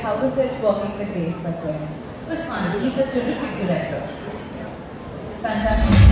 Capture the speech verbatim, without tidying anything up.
how was it working with Dave? But uh, it was fun. He's a terrific director. Fantastic.